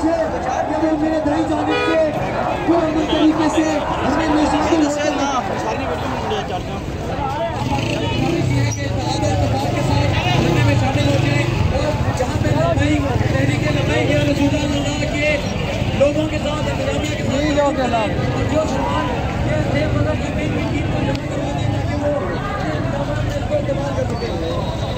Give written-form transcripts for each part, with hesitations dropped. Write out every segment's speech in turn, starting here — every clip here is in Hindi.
से या वो मेरे दाई जानिब से जो अमन तरीके से हमें में शामिल होकर जहाँ पे लोगों के साथ इंतजामिया के साथ जो सवाल ये थे मगर जमीन की कीमत को जमा करवा देना कि वो इसको इस्तेमाल कर चुके हैं।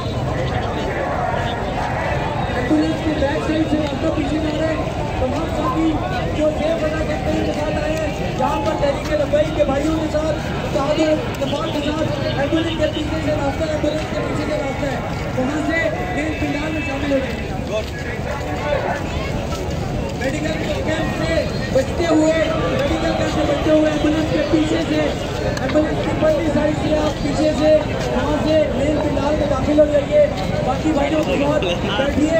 एम्बुलेंस की बैक साइड से आपको पीछे जा रहे तमाम साथी जो थे बना करते हैं साथ आए जहाँ पर तहरीक लब्बैक के भाइयों के साथ नफाज के साथ एम्बुलेंस के पीछे से रास्ता एम्बुलेंस के पीछे से रास्ता है वहाँ से मेन फिलहाल में शामिल हो जाएंगे। मेडिकल कैंप से बचते हुए एम्बुलेंस के पीछे से एम्बुलेंस की पहली साइड से आप पीछे से वहाँ से मेन फिलहाल में दाखिल हो जाइए। बाकी भाइयों के साथ बैठिए।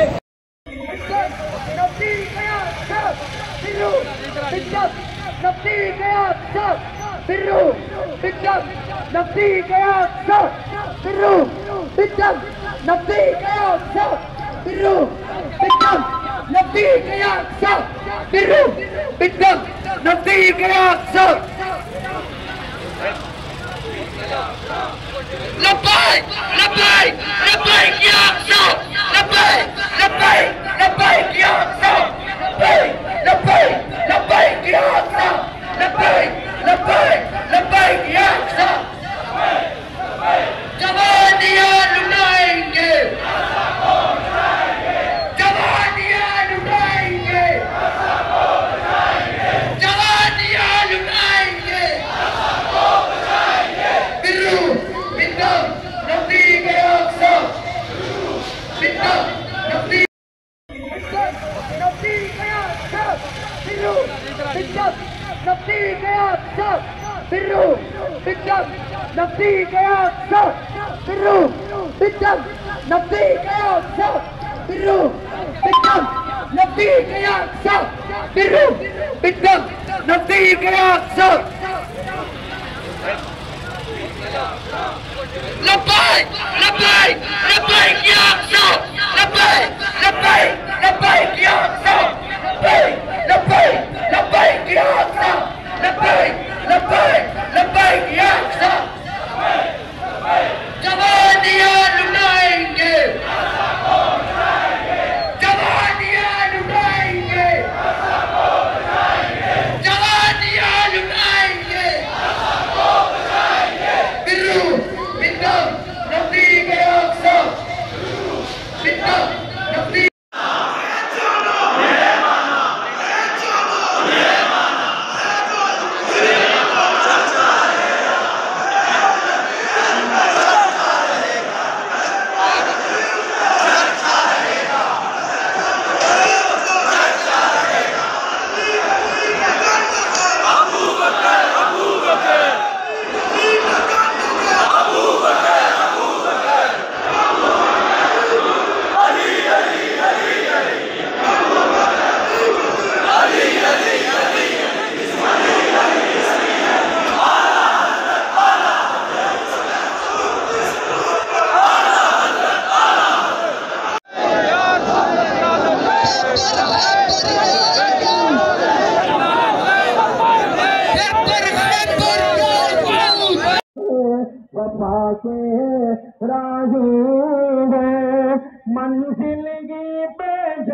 मंजिल पे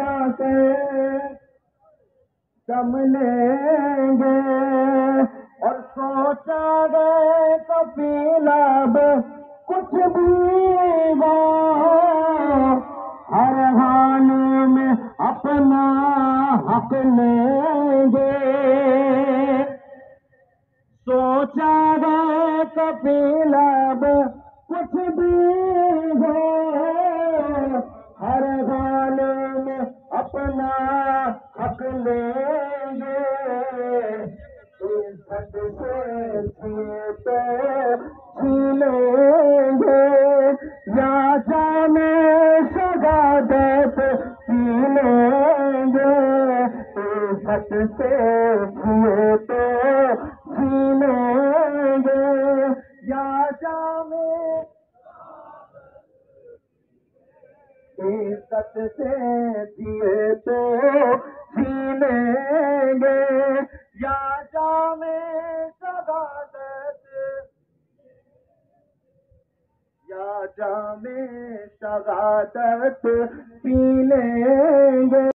जाकर कम लेंगे और सोचा गए कपिलाब कुछ भी हो हर हाल में अपना हक लेंगे। सोचा गए कपिलाब कुछ भी हो हर हाल में अपना हक लेंगे। इज्जत से जिए तो जी लेंगे या जाने शहादत पी लेंगे। इज्जत से जिए तो जी लेंगे या जाने इज्जत से जिए तो जी शहादत पी लेंगे।